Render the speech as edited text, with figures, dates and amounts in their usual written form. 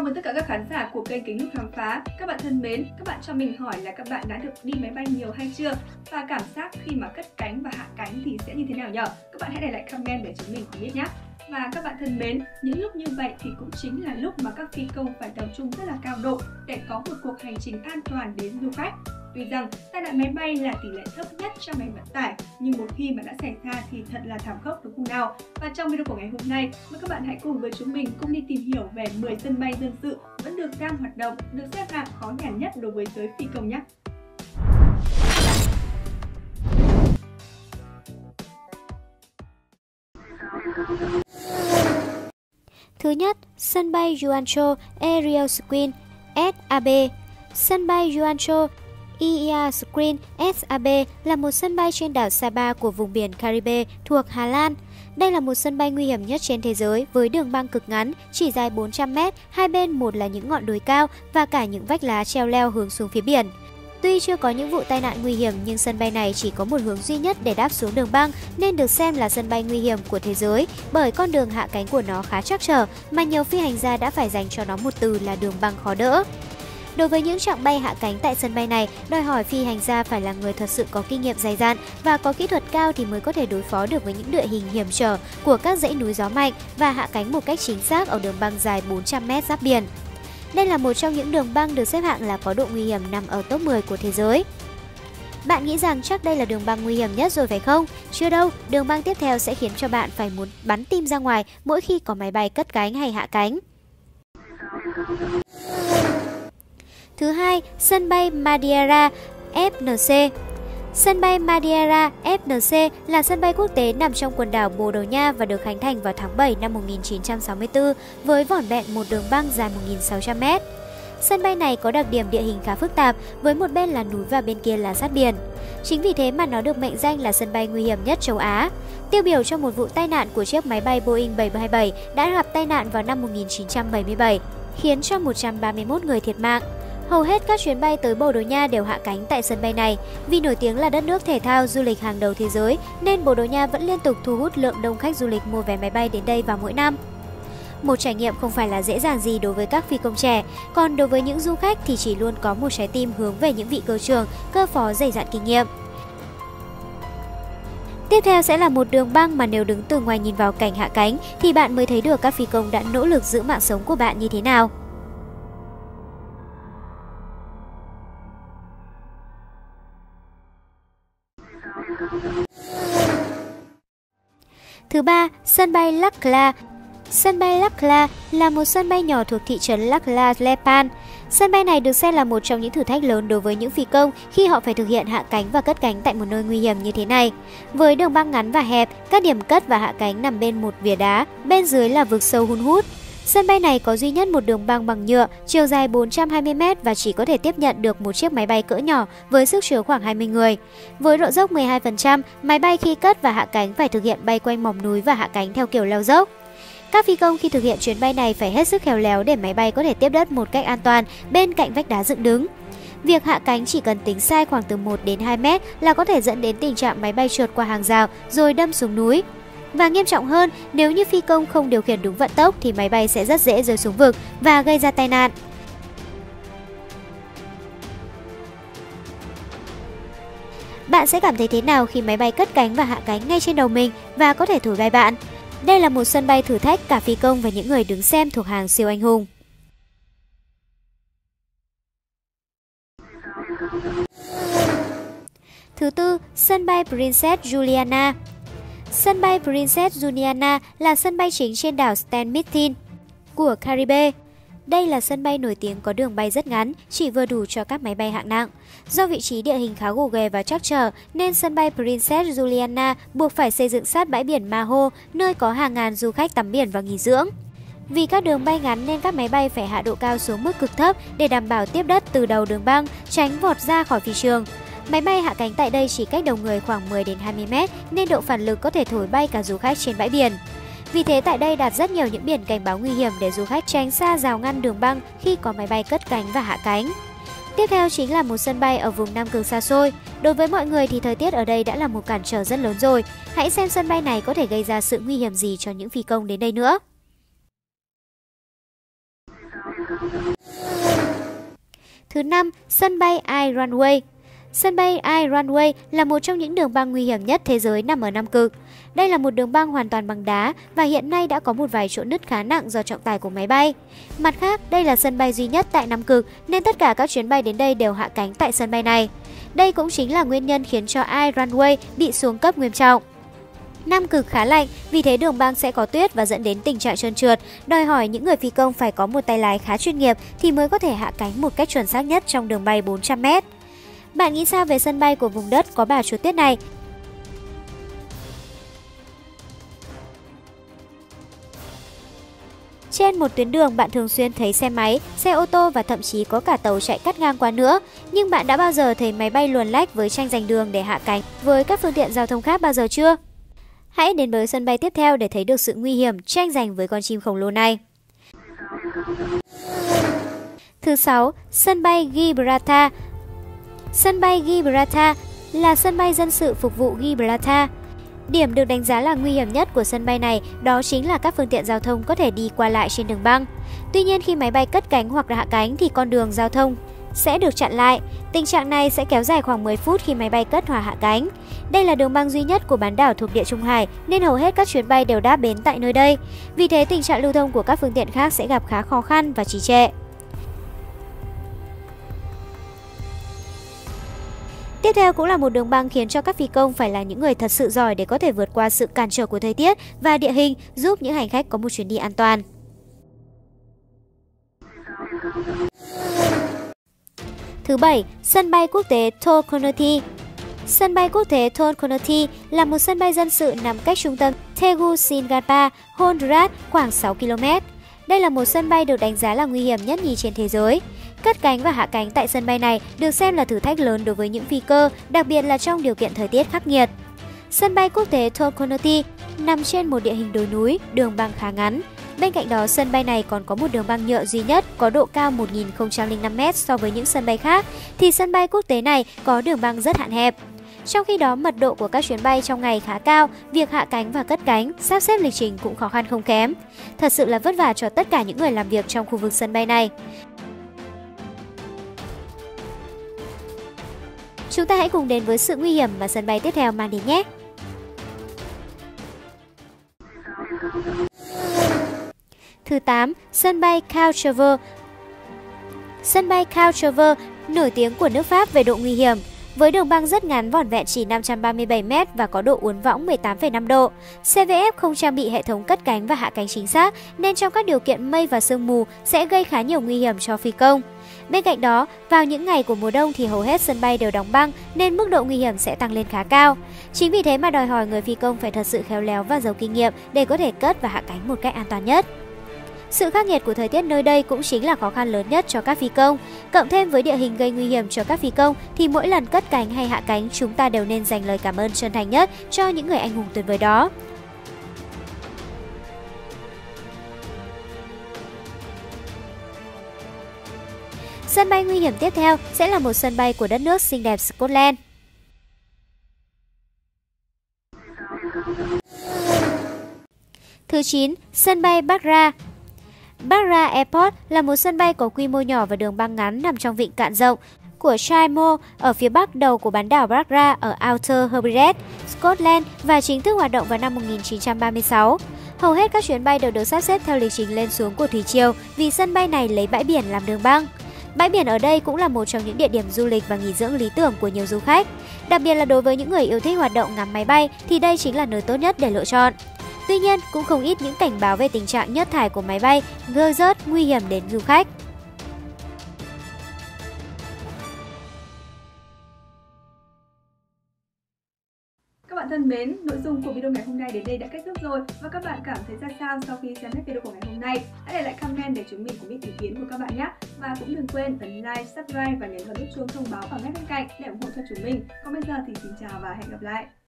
Chào mừng tất cả các khán giả của kênh Kính Lúc Khám Phá. Các bạn thân mến, các bạn cho mình hỏi là các bạn đã được đi máy bay nhiều hay chưa? Và cảm giác khi mà cất cánh và hạ cánh thì sẽ như thế nào nhỉ? Các bạn hãy để lại comment để chúng mình cùng biết nhé. Và các bạn thân mến, những lúc như vậy thì cũng chính là lúc mà các phi công phải tập trung rất là cao độ để có một cuộc hành trình an toàn đến du khách. Tuy rằng tai nạn máy bay là tỷ lệ thấp nhất trong ngành vận tải, nhưng một khi mà đã xảy ra thì thật là thảm khốc đúng không nào? Và trong video của ngày hôm nay, mời các bạn hãy cùng với chúng mình cùng đi tìm hiểu về 10 sân bay dân sự vẫn đang hoạt động, được xếp hạng khó nhằn nhất đối với giới phi công nhé. Thứ nhất, sân bay Juancho Aerial Screen SAB. Sân bay Juancho Aerial Screen SAB là một sân bay trên đảo Saba của vùng biển Caribe thuộc Hà Lan. Đây là một sân bay nguy hiểm nhất trên thế giới với đường băng cực ngắn, chỉ dài 400 m, hai bên một là những ngọn đồi cao và cả những vách lá treo leo hướng xuống phía biển. Tuy chưa có những vụ tai nạn nguy hiểm nhưng sân bay này chỉ có một hướng duy nhất để đáp xuống đường băng nên được xem là sân bay nguy hiểm của thế giới bởi con đường hạ cánh của nó khá trắc trở mà nhiều phi hành gia đã phải dành cho nó một từ là đường băng khó đỡ. Đối với những chặng bay hạ cánh tại sân bay này, đòi hỏi phi hành gia phải là người thật sự có kinh nghiệm dày dặn và có kỹ thuật cao thì mới có thể đối phó được với những địa hình hiểm trở của các dãy núi gió mạnh và hạ cánh một cách chính xác ở đường băng dài 400 m giáp biển. Đây là một trong những đường băng được xếp hạng là có độ nguy hiểm nằm ở top 10 của thế giới. Bạn nghĩ rằng chắc đây là đường băng nguy hiểm nhất rồi phải không? Chưa đâu, đường băng tiếp theo sẽ khiến cho bạn phải muốn bắn tim ra ngoài mỗi khi có máy bay cất cánh hay hạ cánh. Thứ hai, sân bay Madeira FNC. Sân bay Madeira FNC là sân bay quốc tế nằm trong quần đảo Bồ Đào Nha và được khánh thành vào tháng 7 năm 1964 với vỏn vẹn một đường băng dài 1.600 m. Sân bay này có đặc điểm địa hình khá phức tạp với một bên là núi và bên kia là sát biển. Chính vì thế mà nó được mệnh danh là sân bay nguy hiểm nhất châu Á. Tiêu biểu cho một vụ tai nạn của chiếc máy bay Boeing 727 đã gặp tai nạn vào năm 1977, khiến cho 131 người thiệt mạng. Hầu hết các chuyến bay tới Bồ Đào Nha đều hạ cánh tại sân bay này. Vì nổi tiếng là đất nước thể thao du lịch hàng đầu thế giới nên Bồ Đào Nha vẫn liên tục thu hút lượng đông khách du lịch mua vé máy bay đến đây vào mỗi năm. Một trải nghiệm không phải là dễ dàng gì đối với các phi công trẻ, còn đối với những du khách thì chỉ luôn có một trái tim hướng về những vị cơ trưởng, cơ phó dày dặn kinh nghiệm. Tiếp theo sẽ là một đường băng mà nếu đứng từ ngoài nhìn vào cảnh hạ cánh thì bạn mới thấy được các phi công đã nỗ lực giữ mạng sống của bạn như thế nào. Thứ ba, sân bay Lakla. Sân bay Lakla là một sân bay nhỏ thuộc thị trấn Lakla, Nepal. Sân bay này được xem là một trong những thử thách lớn đối với những phi công khi họ phải thực hiện hạ cánh và cất cánh tại một nơi nguy hiểm như thế này. Với đường băng ngắn và hẹp, các điểm cất và hạ cánh nằm bên một vỉa đá, bên dưới là vực sâu hun hút. Sân bay này có duy nhất một đường băng bằng nhựa, chiều dài 420 m và chỉ có thể tiếp nhận được một chiếc máy bay cỡ nhỏ với sức chứa khoảng 20 người. Với độ dốc 12%, máy bay khi cất và hạ cánh phải thực hiện bay quanh mỏm núi và hạ cánh theo kiểu leo dốc. Các phi công khi thực hiện chuyến bay này phải hết sức khéo léo để máy bay có thể tiếp đất một cách an toàn bên cạnh vách đá dựng đứng. Việc hạ cánh chỉ cần tính sai khoảng từ 1 đến 2 m là có thể dẫn đến tình trạng máy bay trượt qua hàng rào rồi đâm xuống núi. Và nghiêm trọng hơn, nếu như phi công không điều khiển đúng vận tốc thì máy bay sẽ rất dễ rơi xuống vực và gây ra tai nạn. Bạn sẽ cảm thấy thế nào khi máy bay cất cánh và hạ cánh ngay trên đầu mình và có thể thổi bay bạn? Đây là một sân bay thử thách cả phi công và những người đứng xem thuộc hàng siêu anh hùng. Thứ tư, sân bay Princess Juliana. Sân bay Princess Juliana là sân bay chính trên đảo St. Martin của Caribe. Đây là sân bay nổi tiếng có đường bay rất ngắn, chỉ vừa đủ cho các máy bay hạng nặng. Do vị trí địa hình khá gồ ghề và trắc trở, nên sân bay Princess Juliana buộc phải xây dựng sát bãi biển Maho, nơi có hàng ngàn du khách tắm biển và nghỉ dưỡng. Vì các đường bay ngắn nên các máy bay phải hạ độ cao xuống mức cực thấp để đảm bảo tiếp đất từ đầu đường băng, tránh vọt ra khỏi phi trường. Máy bay hạ cánh tại đây chỉ cách đầu người khoảng 10 đến 20 m nên độ phản lực có thể thổi bay cả du khách trên bãi biển. Vì thế tại đây đặt rất nhiều những biển cảnh báo nguy hiểm để du khách tránh xa rào ngăn đường băng khi có máy bay cất cánh và hạ cánh. Tiếp theo chính là một sân bay ở vùng Nam Cực xa xôi. Đối với mọi người thì thời tiết ở đây đã là một cản trở rất lớn rồi. Hãy xem sân bay này có thể gây ra sự nguy hiểm gì cho những phi công đến đây nữa. Thứ 5, sân bay I Runway. Sân bay I Runway là một trong những đường băng nguy hiểm nhất thế giới nằm ở Nam Cực. Đây là một đường băng hoàn toàn bằng đá và hiện nay đã có một vài chỗ nứt khá nặng do trọng tải của máy bay. Mặt khác, đây là sân bay duy nhất tại Nam Cực nên tất cả các chuyến bay đến đây đều hạ cánh tại sân bay này. Đây cũng chính là nguyên nhân khiến cho I Runway bị xuống cấp nghiêm trọng. Nam Cực khá lạnh, vì thế đường băng sẽ có tuyết và dẫn đến tình trạng trơn trượt, đòi hỏi những người phi công phải có một tay lái khá chuyên nghiệp thì mới có thể hạ cánh một cách chuẩn xác nhất trong đường bay 400 m. Bạn nghĩ sao về sân bay của vùng đất có bà chúa tuyết này? Trên một tuyến đường bạn thường xuyên thấy xe máy, xe ô tô và thậm chí có cả tàu chạy cắt ngang qua nữa. Nhưng bạn đã bao giờ thấy máy bay luồn lách với tranh giành đường để hạ cánh với các phương tiện giao thông khác bao giờ chưa? Hãy đến với sân bay tiếp theo để thấy được sự nguy hiểm tranh giành với con chim khổng lồ này. Thứ 6, sân bay Gibraltar. Sân bay Gibraltar là sân bay dân sự phục vụ Gibraltar. Điểm được đánh giá là nguy hiểm nhất của sân bay này đó chính là các phương tiện giao thông có thể đi qua lại trên đường băng. Tuy nhiên khi máy bay cất cánh hoặc hạ cánh thì con đường giao thông sẽ được chặn lại. Tình trạng này sẽ kéo dài khoảng 10 phút khi máy bay cất hoặc hạ cánh. Đây là đường băng duy nhất của bán đảo thuộc Địa Trung Hải nên hầu hết các chuyến bay đều đáp bến tại nơi đây. Vì thế tình trạng lưu thông của các phương tiện khác sẽ gặp khá khó khăn và trì trệ. Tiếp theo cũng là một đường băng khiến cho các phi công phải là những người thật sự giỏi để có thể vượt qua sự cản trở của thời tiết và địa hình, giúp những hành khách có một chuyến đi an toàn. Thứ 7, sân bay quốc tế Turconuti. Sân bay quốc tế Turconuti là một sân bay dân sự nằm cách trung tâm Tegucigalpa, Honduras khoảng 6 km. Đây là một sân bay được đánh giá là nguy hiểm nhất nhì trên thế giới. Cất cánh và hạ cánh tại sân bay này được xem là thử thách lớn đối với những phi cơ, đặc biệt là trong điều kiện thời tiết khắc nghiệt. Sân bay quốc tế Turconuti nằm trên một địa hình đồi núi, đường băng khá ngắn. Bên cạnh đó, sân bay này còn có một đường băng nhựa duy nhất có độ cao 1005 m so với những sân bay khác, thì sân bay quốc tế này có đường băng rất hạn hẹp. Trong khi đó, mật độ của các chuyến bay trong ngày khá cao, việc hạ cánh và cất cánh, sắp xếp lịch trình cũng khó khăn không kém. Thật sự là vất vả cho tất cả những người làm việc trong khu vực sân bay này. Chúng ta hãy cùng đến với sự nguy hiểm mà sân bay tiếp theo mang đến nhé! Thứ 8, sân bay Courchevel. Sân bay Courchevel nổi tiếng của nước Pháp về độ nguy hiểm. Với đường băng rất ngắn vỏn vẹn chỉ 537 m và có độ uốn võng 18,5 độ. CVF không trang bị hệ thống cất cánh và hạ cánh chính xác nên trong các điều kiện mây và sương mù sẽ gây khá nhiều nguy hiểm cho phi công. Bên cạnh đó, vào những ngày của mùa đông thì hầu hết sân bay đều đóng băng nên mức độ nguy hiểm sẽ tăng lên khá cao. Chính vì thế mà đòi hỏi người phi công phải thật sự khéo léo và giàu kinh nghiệm để có thể cất và hạ cánh một cách an toàn nhất. Sự khắc nghiệt của thời tiết nơi đây cũng chính là khó khăn lớn nhất cho các phi công. Cộng thêm với địa hình gây nguy hiểm cho các phi công thì mỗi lần cất cánh hay hạ cánh chúng ta đều nên dành lời cảm ơn chân thành nhất cho những người anh hùng tuyệt vời đó. Sân bay nguy hiểm tiếp theo sẽ là một sân bay của đất nước xinh đẹp Scotland. Thứ 9, sân bay Barra. Barra Airport là một sân bay có quy mô nhỏ và đường băng ngắn nằm trong vịnh cạn rộng của Shiremo ở phía bắc đầu của bán đảo Barra ở Outer Hebrides, Scotland và chính thức hoạt động vào năm 1936. Hầu hết các chuyến bay đều được sắp xếp theo lịch trình lên xuống của thủy triều vì sân bay này lấy bãi biển làm đường băng. Bãi biển ở đây cũng là một trong những địa điểm du lịch và nghỉ dưỡng lý tưởng của nhiều du khách. Đặc biệt là đối với những người yêu thích hoạt động ngắm máy bay thì đây chính là nơi tốt nhất để lựa chọn. Tuy nhiên, cũng không ít những cảnh báo về tình trạng nhớt thải của máy bay gây rớt nguy hiểm đến du khách. Các bạn thân mến, nội dung của video ngày hôm nay đến đây đã kết thúc rồi và các bạn cảm thấy ra sao sau khi xem hết video của ngày hôm nay? Hãy để lại comment để chúng mình cũng biết ý kiến của các bạn nhé. Và cũng đừng quên ấn like, subscribe và nhấn vào nút chuông thông báo ở ngay bên cạnh để ủng hộ cho chúng mình. Còn bây giờ thì xin chào và hẹn gặp lại.